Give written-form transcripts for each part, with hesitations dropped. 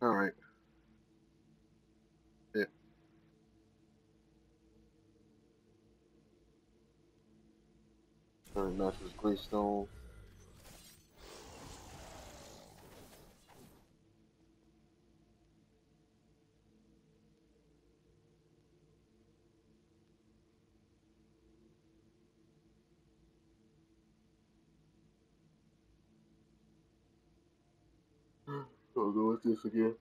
All right. Yeah. Third match was Greystone. So go with this again.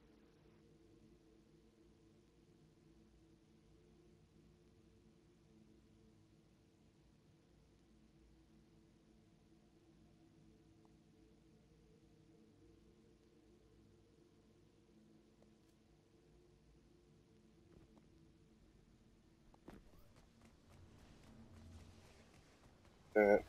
And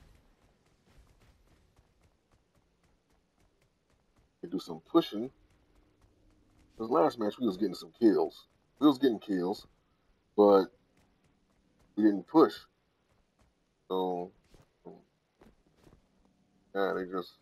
we do some pushing. This last match we was getting some kills. We was getting kills, but we didn't push. So yeah, they just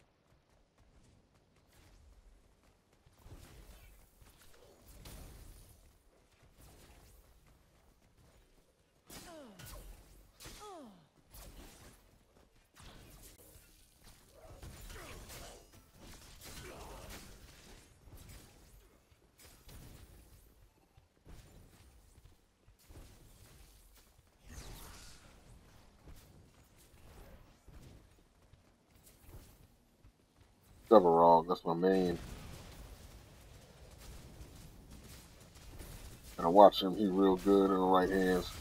double wrong. That's my main. And I watch him. He real good in the right hands.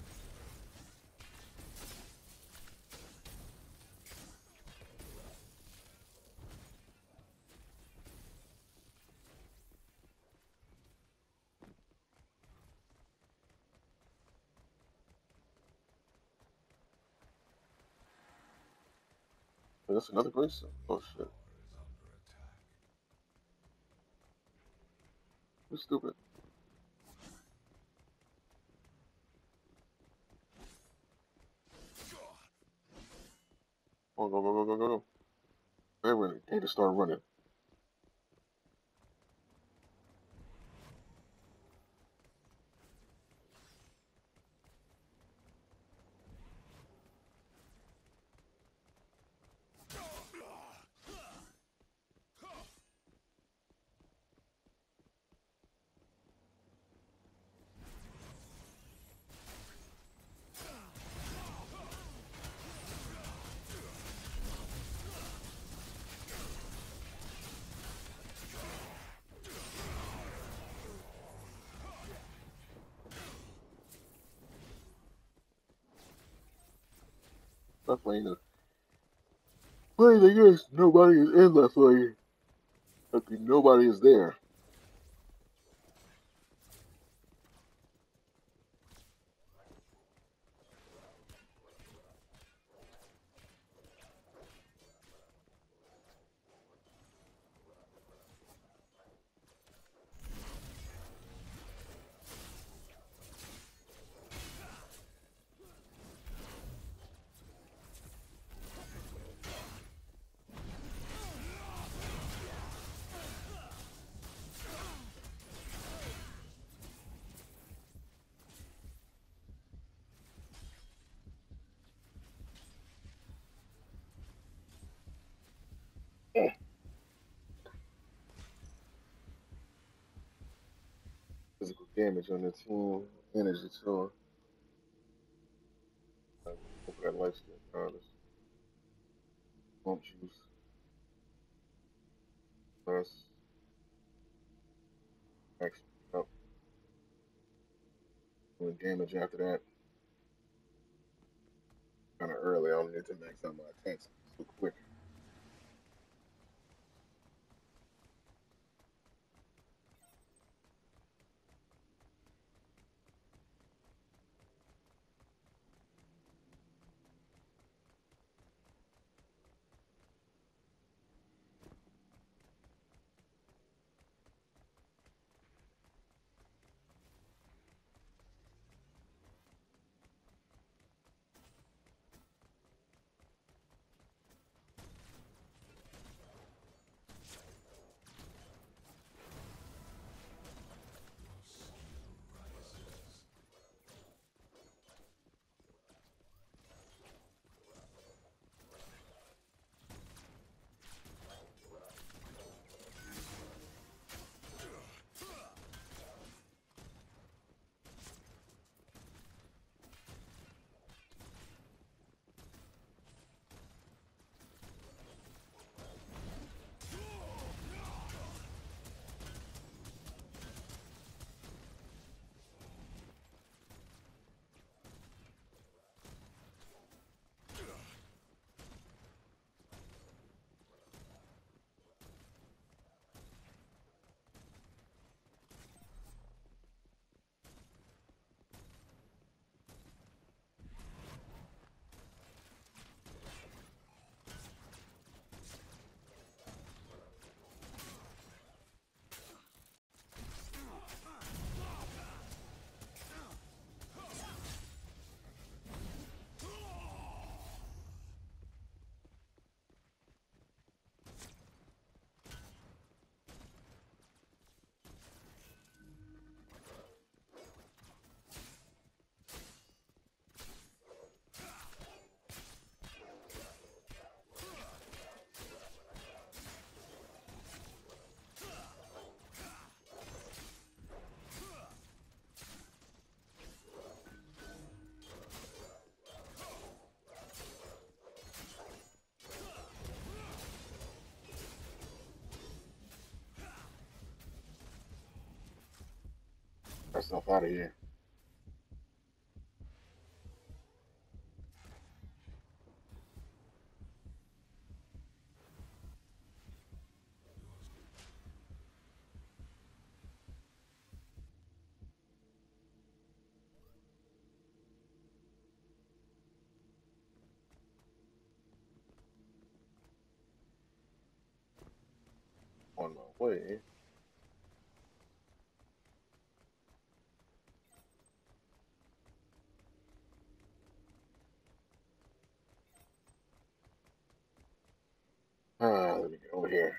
But that's another Grayson. Oh shit. You stupid. Oh, go, go, go, go, go, go. They're running. They just start running. Left lane is. Funny thing is, nobody is in left lane. Okay, nobody is there. Physical damage on the team. Energy too. Hope that life steal regardless. Bump juice. Plus max up. Doing damage after that. Kind of early. I don't need to max out my attacks so quick. Myself out of here. On my way. Let me get over here.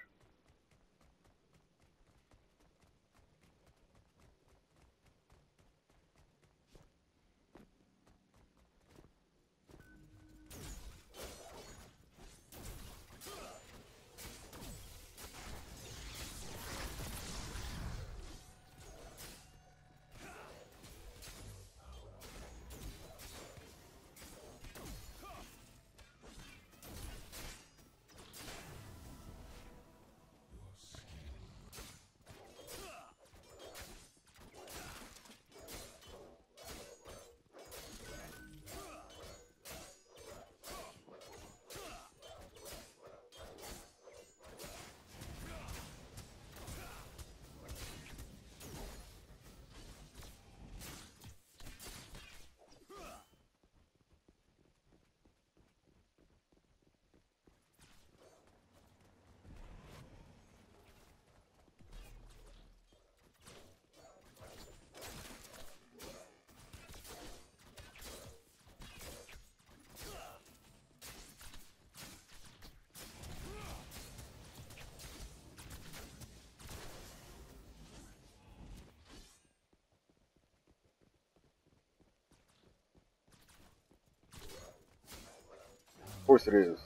Of course it is.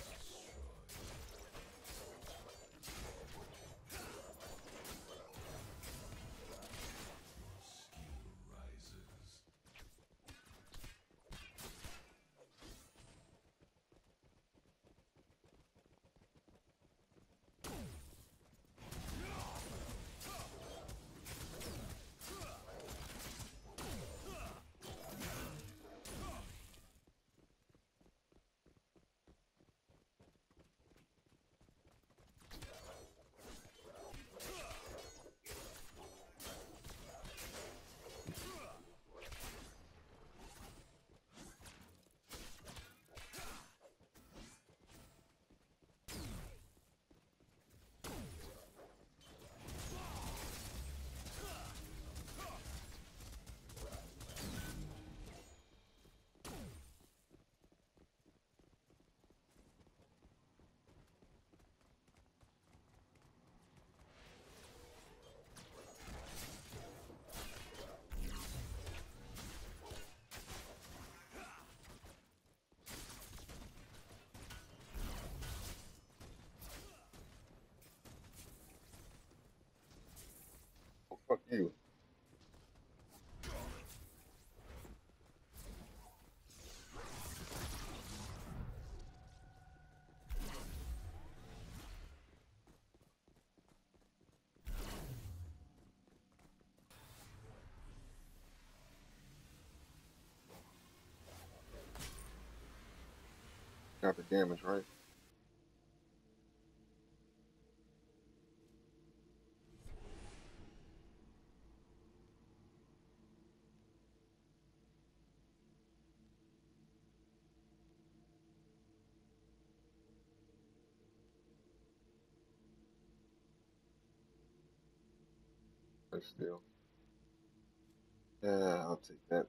Oh, fuck you. Got the damage, right? But still. Yeah, I'll take that.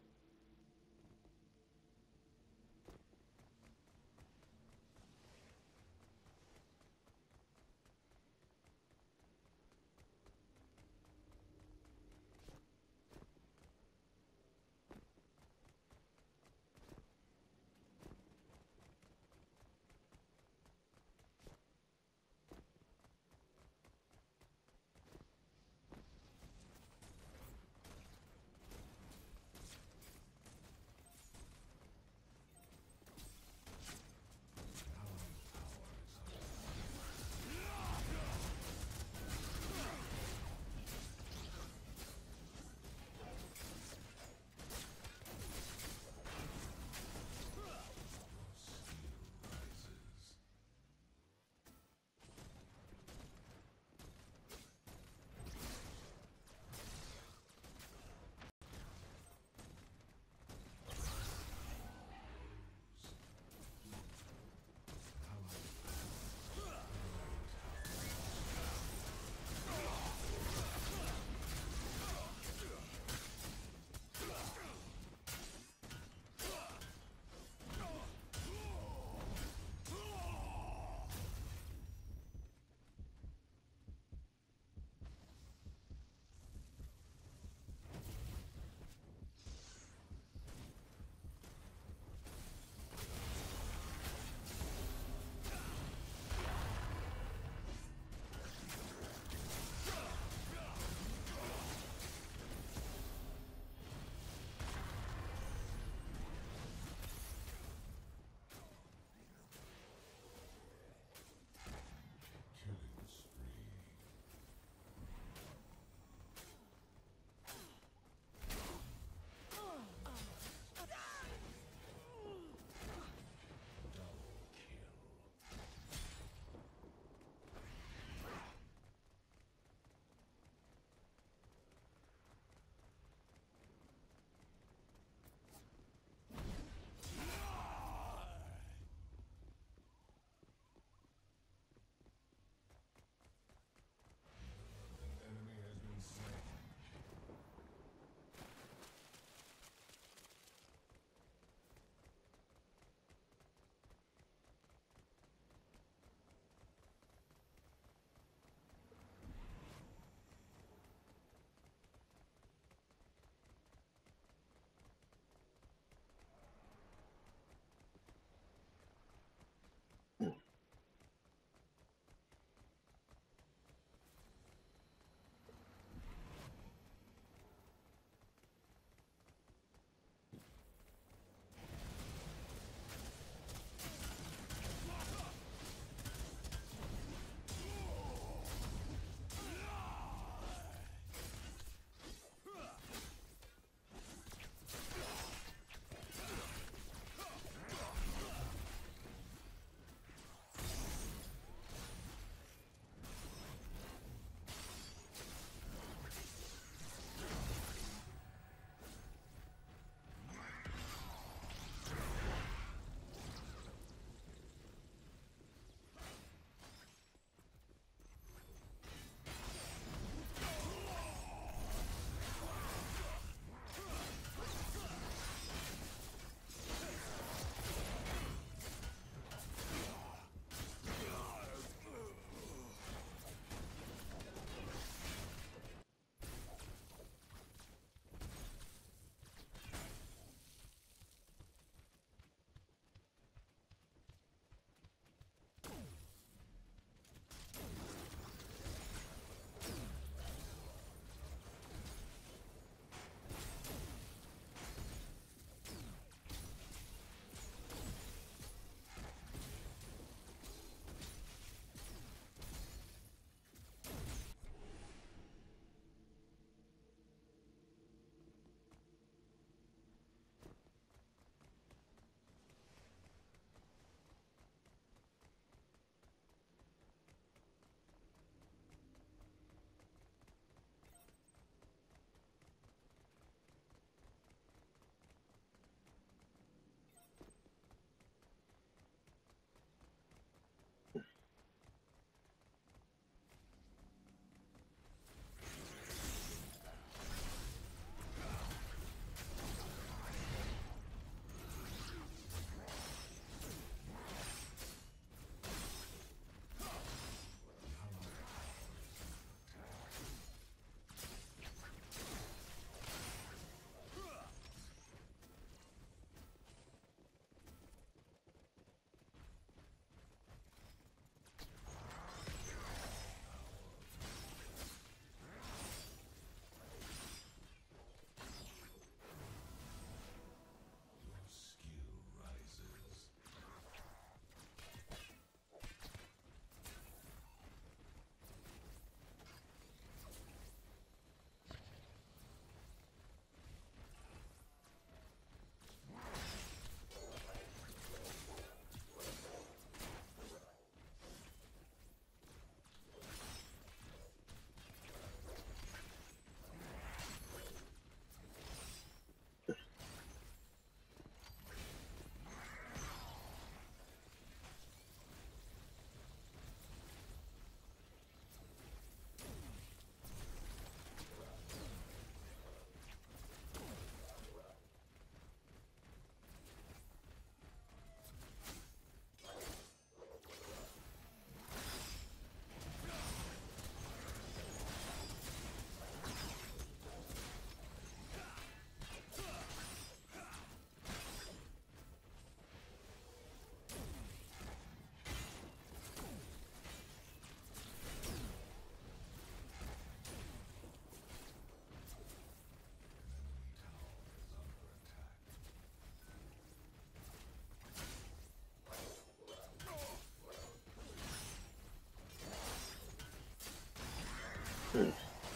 Hmm.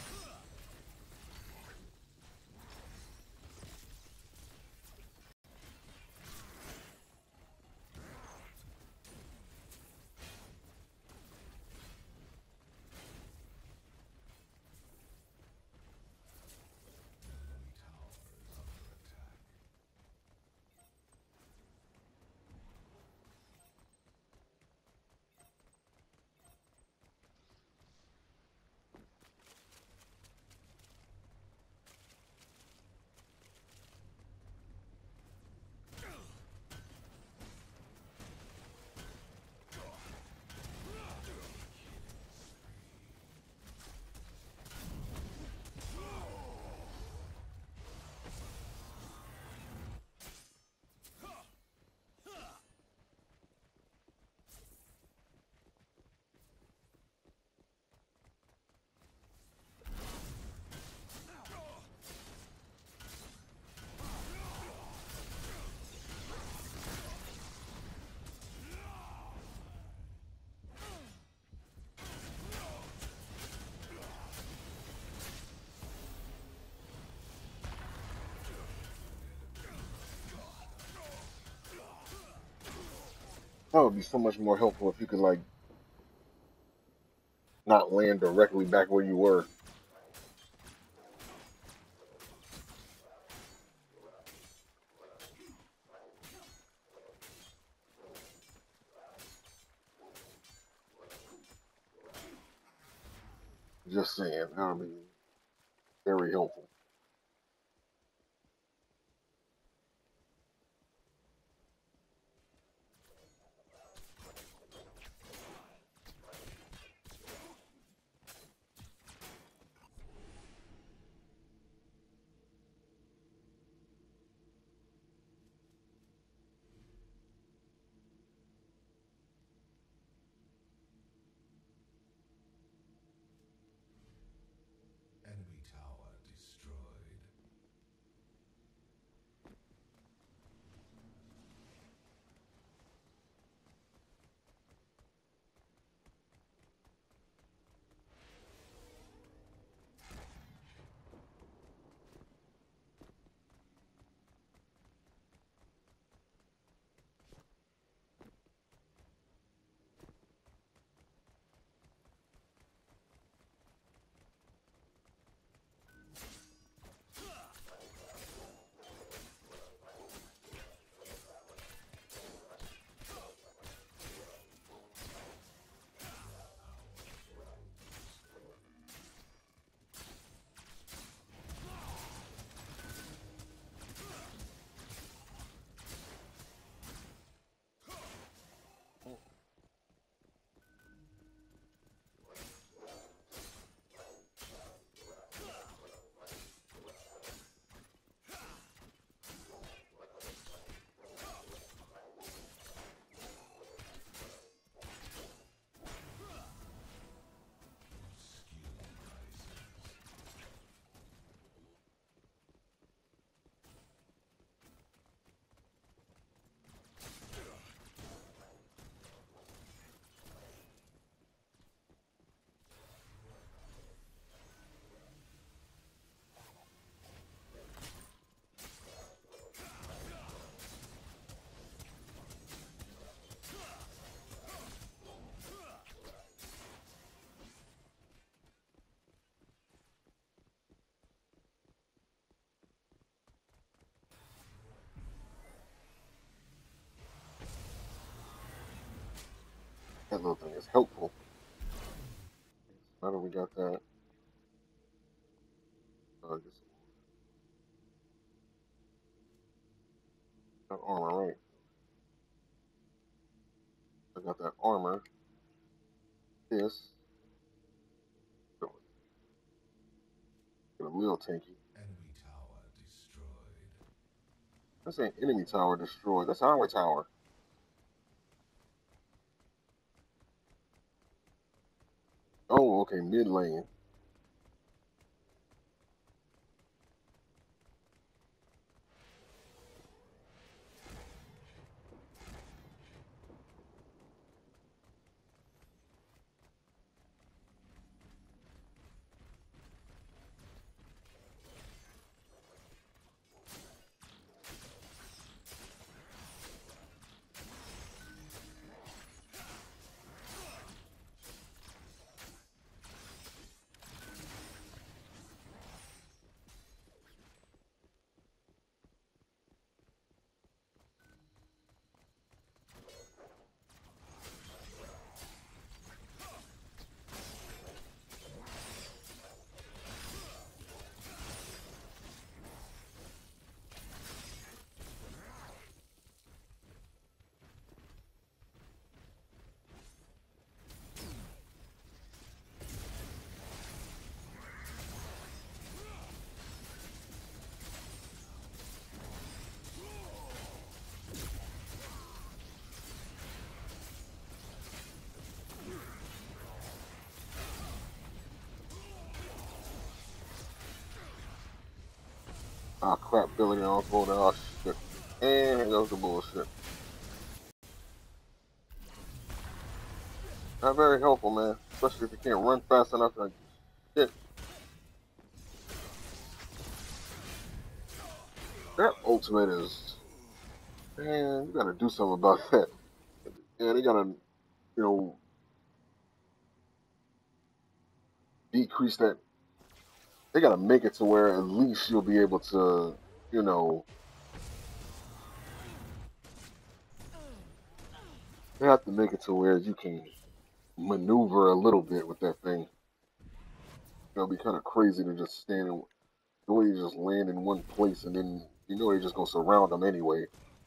That would be so much more helpful if you could like not land directly back where you were. Just saying, that would be very helpful. Enemy tower destroyed. That little thing is helpful. Now that we got that, get that armor, right? I got that armor. This, get a little tanky. Enemy tower destroyed. This ain't enemy tower destroyed. That's our tower. Oh, okay, mid lane. Ah, crap, Billy on phone. Oh, shit. And here goes the bullshit. Not very helpful, man. Especially if you can't run fast enough. Like, shit. That ultimate is... Man, you gotta do something about that. Yeah, they gotta, you know, decrease that. They gotta make it to where at least you'll be able to, you know, they have to make it to where you can maneuver a little bit with that thing. It'll be kind of crazy to just stand in, the way you just land in one place and then you know they're just gonna surround them anyway.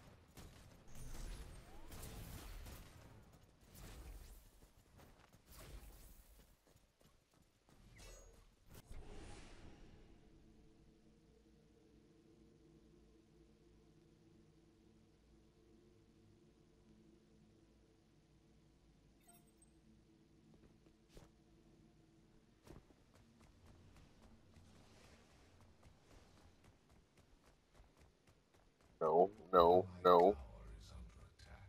No, no, My no. tower is under attack.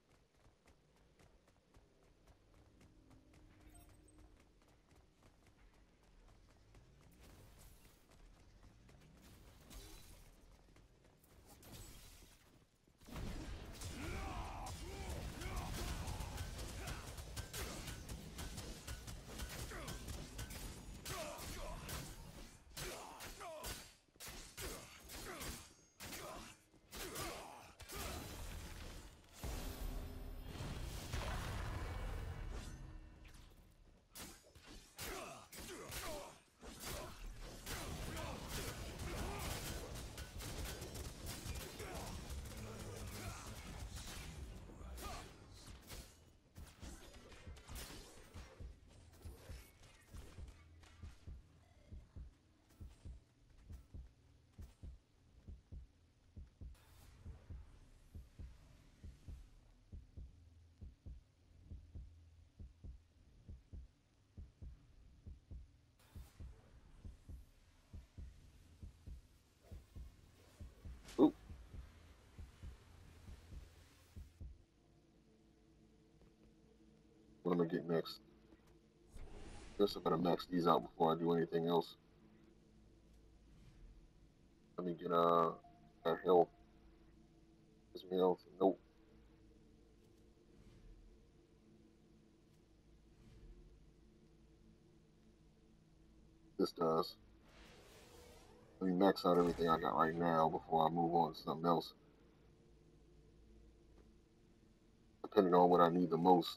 Oop, what am I gonna get next? Guess I better max these out before I do anything else. Let me get that health. Gives me health. Nope, this does. Let me max out everything I got right now before I move on to something else. Depending on what I need the most.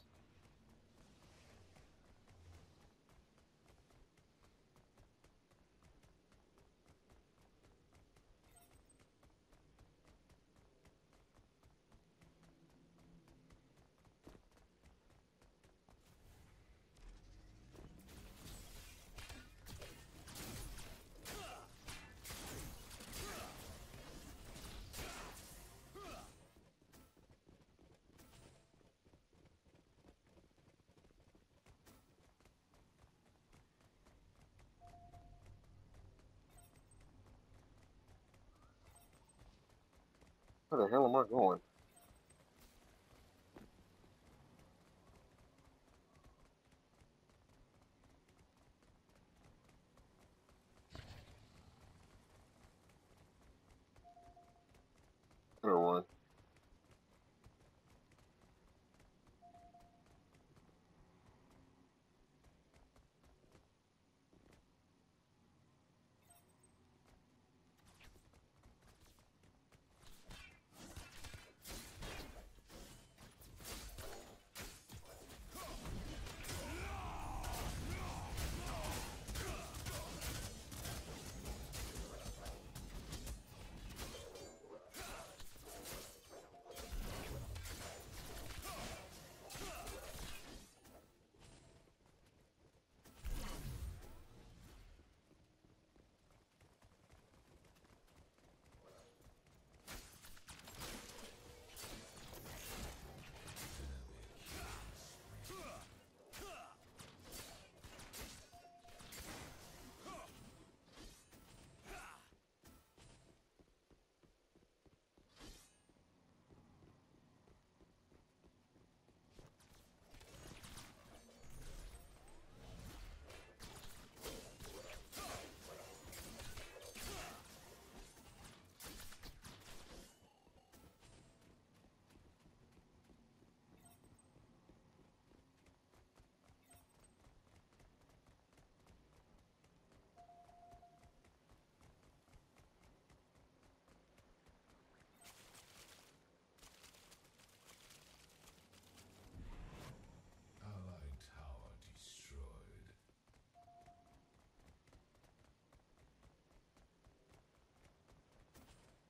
Where the hell am I going? I'm gonna run.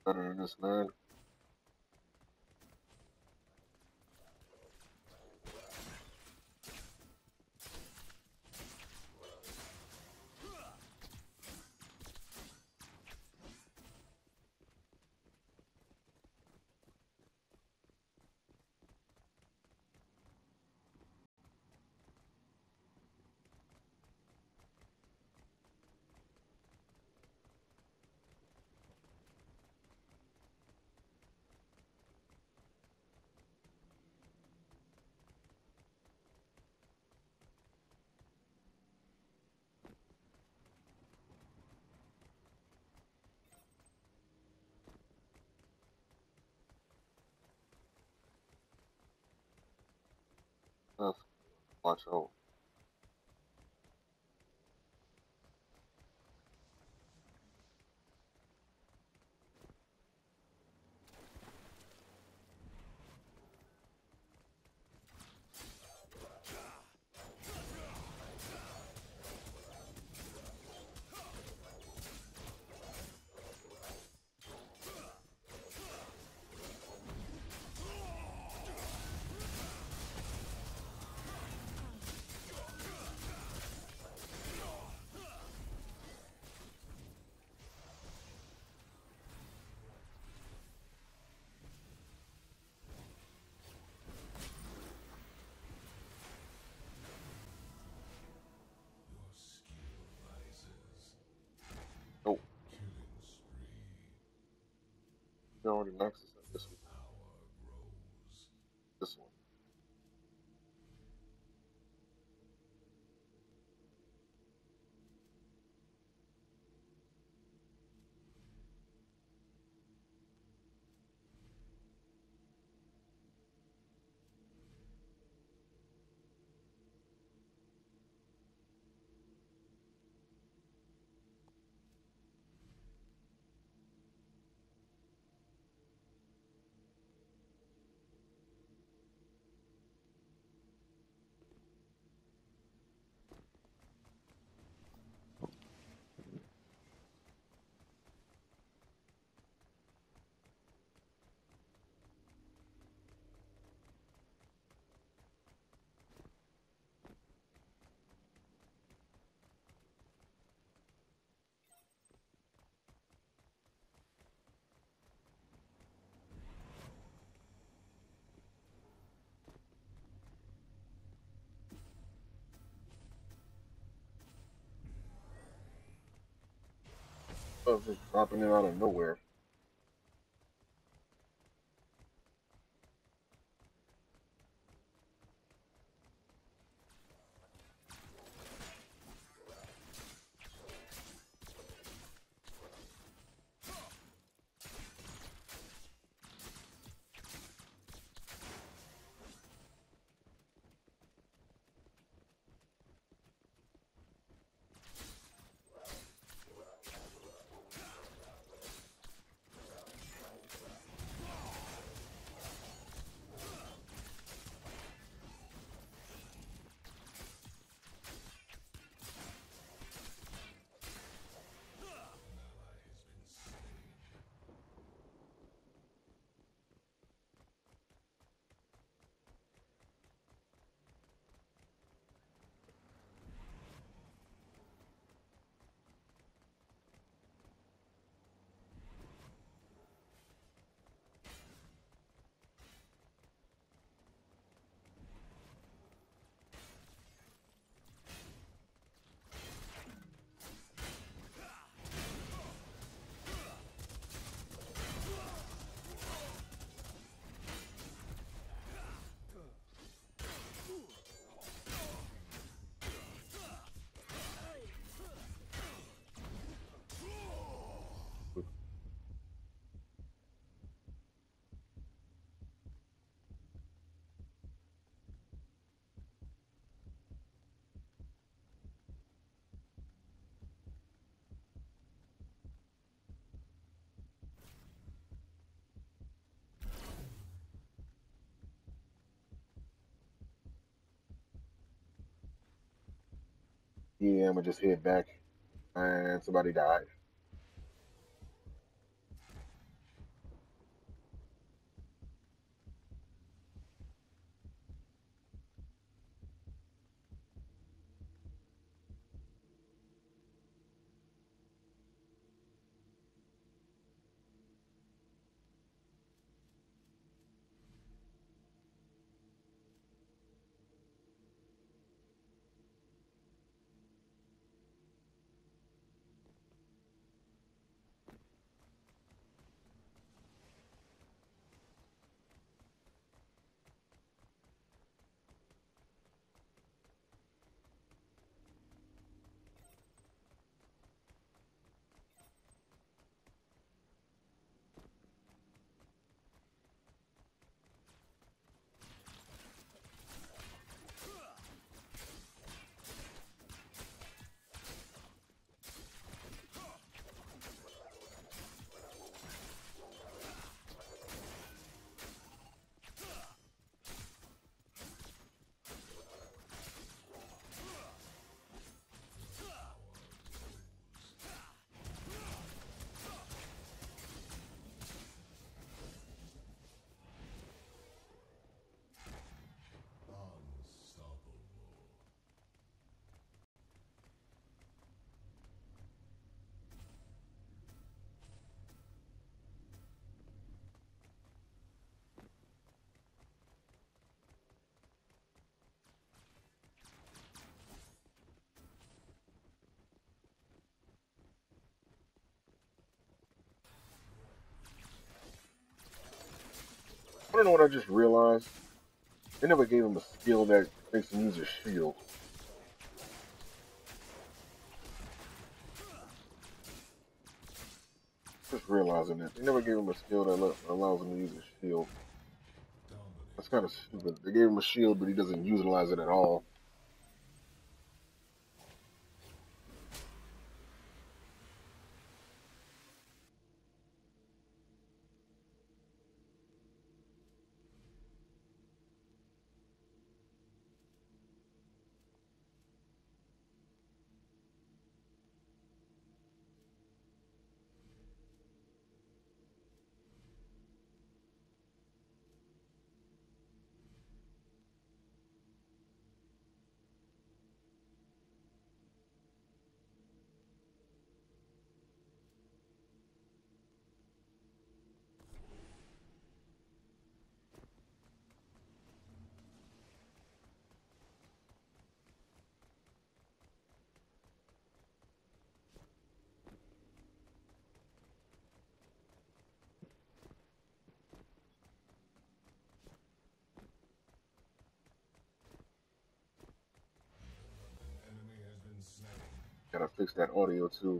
Better than this, man. Let's watch out. Your skill rises. Oh, Killing spree. you already maxed this out. This one. Power grows. This one. Oh, just dropping it out of nowhere. Yeah, I'm gonna just head back and somebody died. don't know what I just realized. They never gave him a skill that makes him use his shield. Just realizing that. They never gave him a skill that allows him to use his shield. That's kind of stupid. They gave him a shield, but he doesn't utilize it at all. Gotta fix that audio too.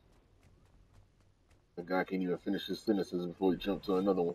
The guy can't even finish his sentences before he jumps to another one.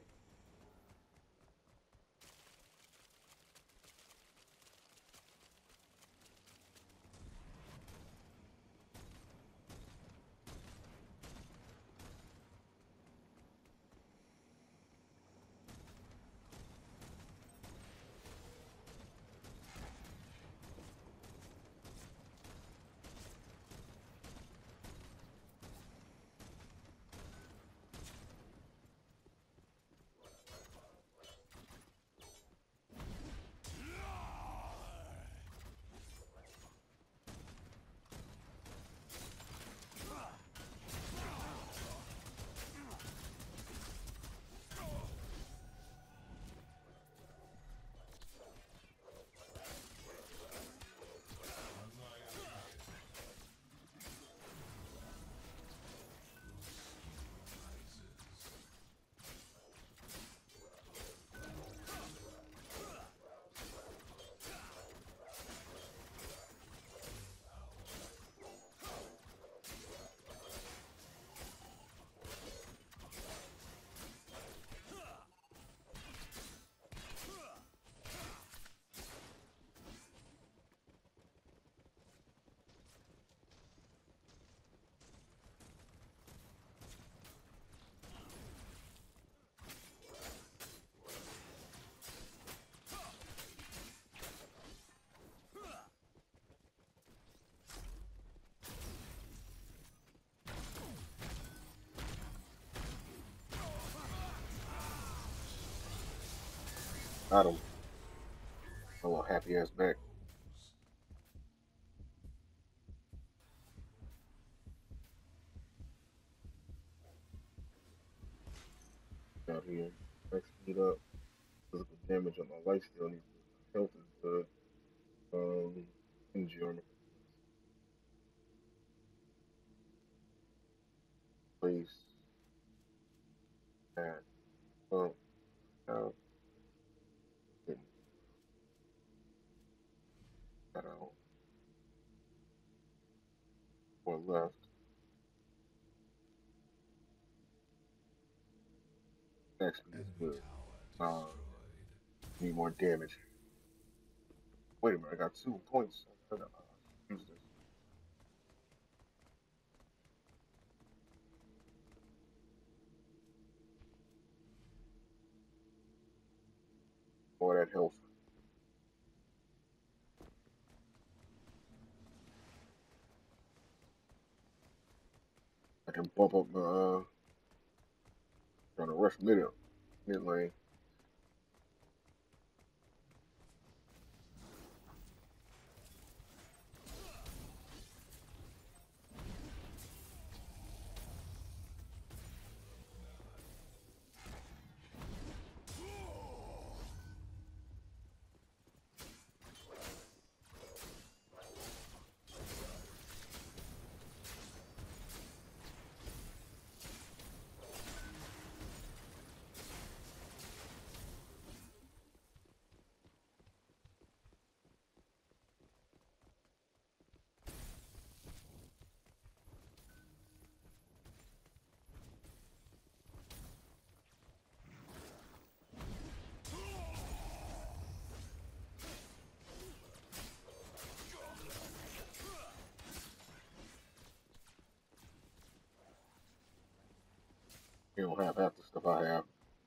Got him. A little happy ass back. Out here. Max speed up. Physical damage on my life still needs to. Health is good. Energy on the place. And out. Getting that out. One left. Max speed is good. Need more damage. Wait a minute, I got 2 points. I gotta use this. All that health. I can bump up my trying to rush mid lane. You don't have half the stuff I have.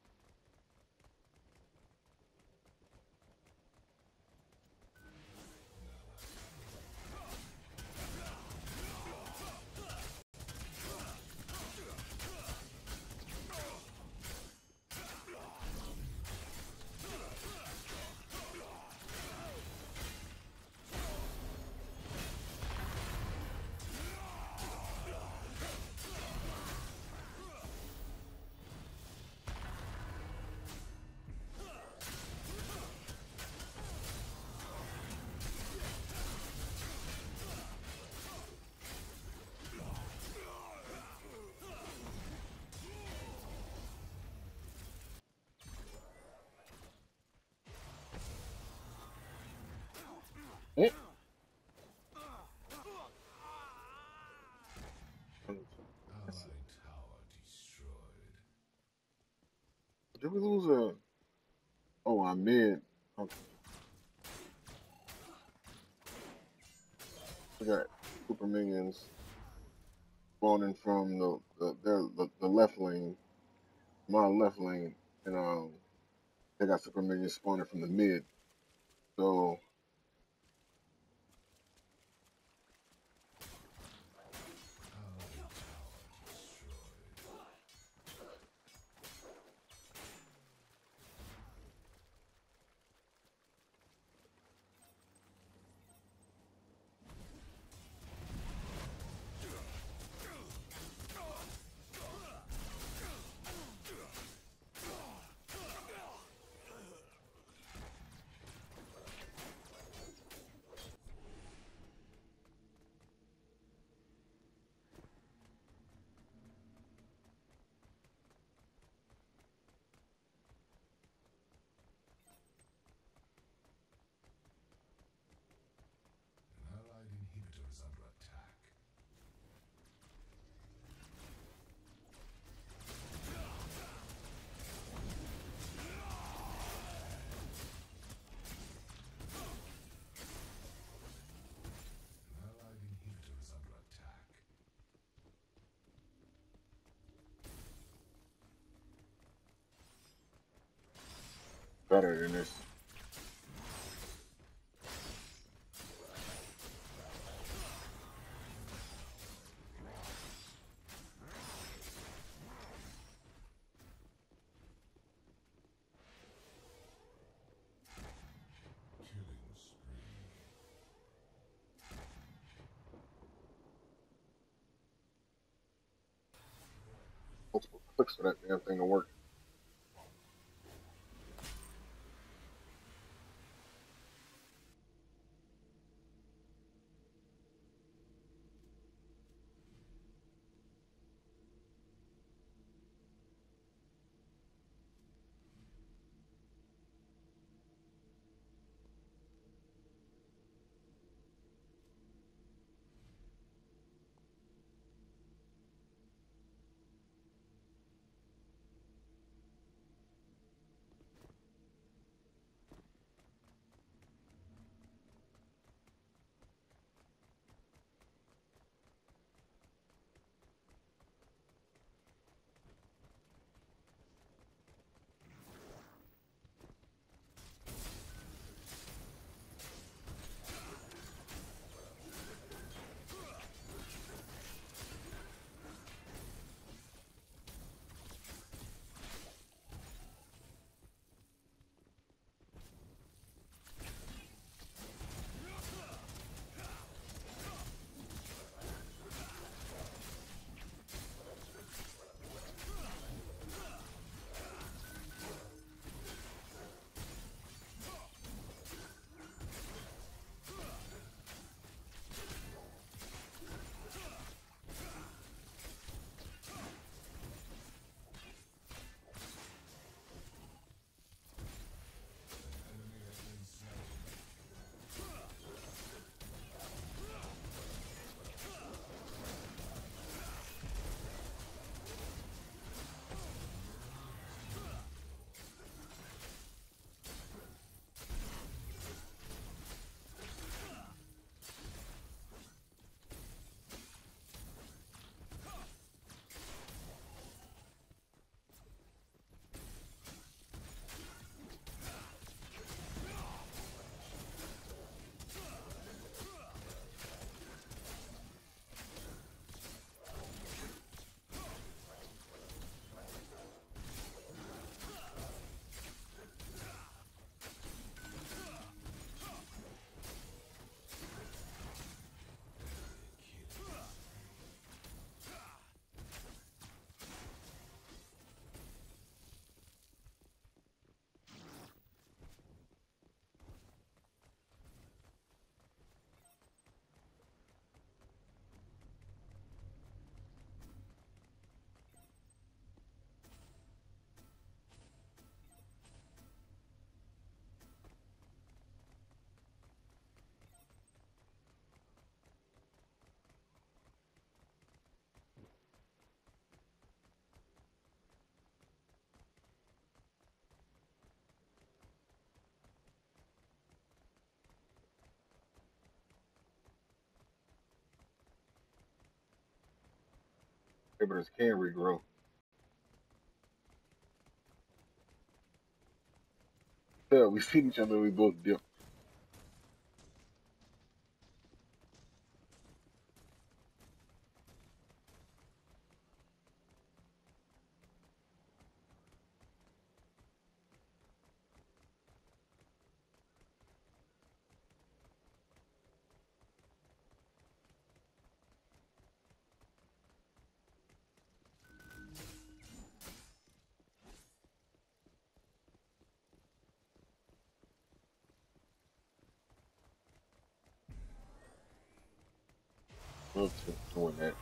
Eh. Allied tower destroyed. Did we lose a? Oh, I mid. Okay. We got super minions spawning from the left lane, my left lane, and they got super minions spawning from the mid. So Allied tower destroyed. An allied inhibitor is under attack. An allied inhibitor is under attack. better than this. Killing spree. Multiple clicks for that damn thing to work. inhibitors can regrow. Yeah, we seen each other, we both dipped. Love doing that.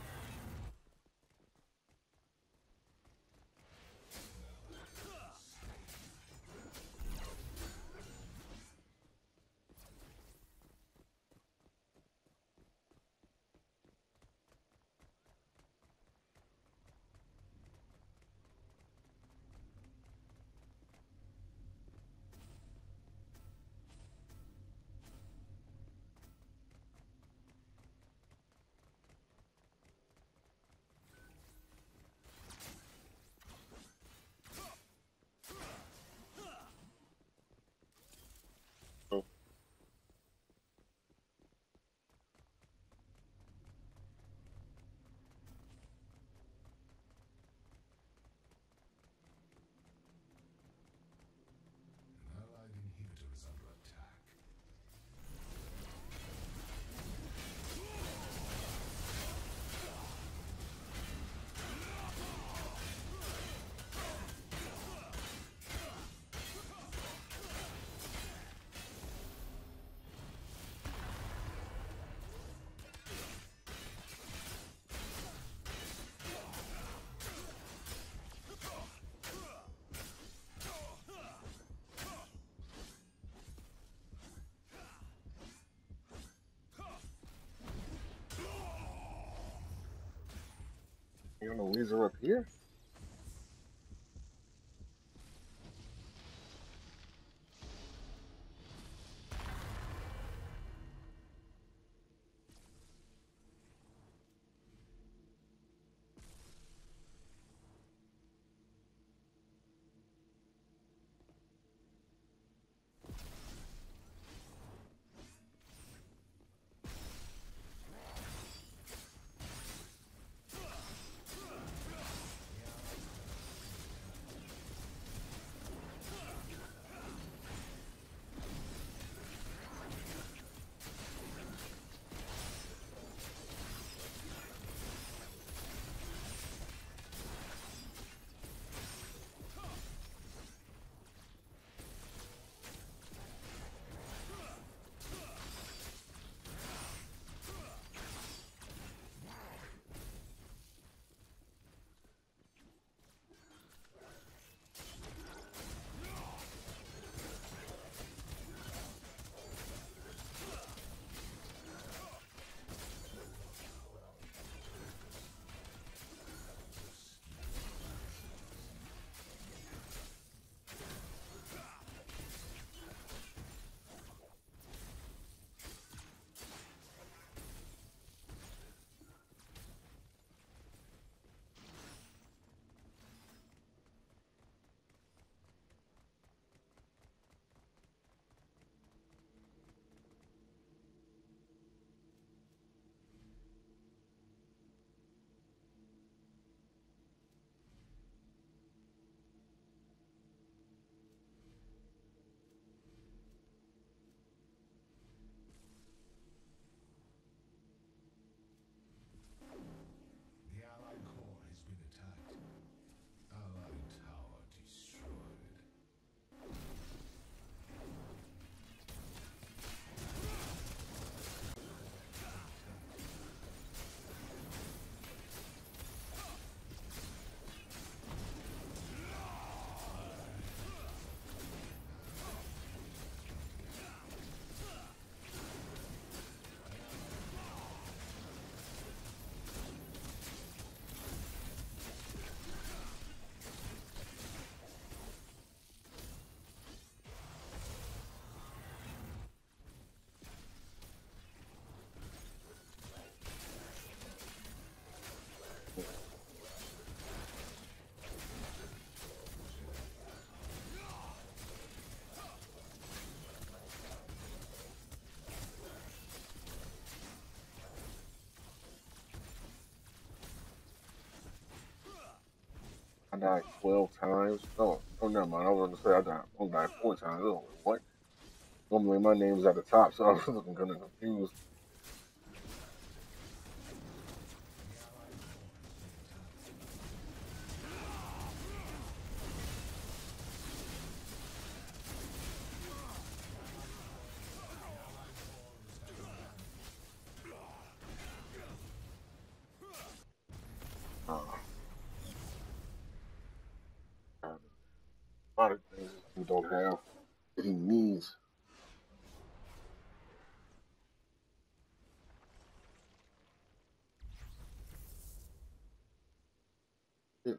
Oh, An allied inhibitor is under attack. you gonna laser up here? I died 12 times. Oh, never mind. I was going to say I died 4 times. Oh, what? Normally my name's at the top, so I was looking kind of confused. Uh, a lot of things he don't have that he needs. Yeah,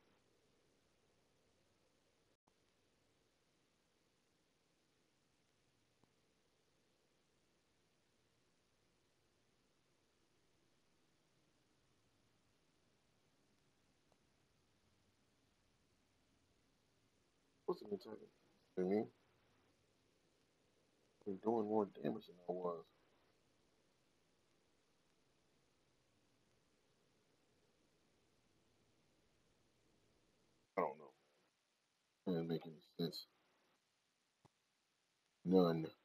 what's the attack? I mean, I'm doing more damage than I was. I don't know. Doesn't make any sense. None.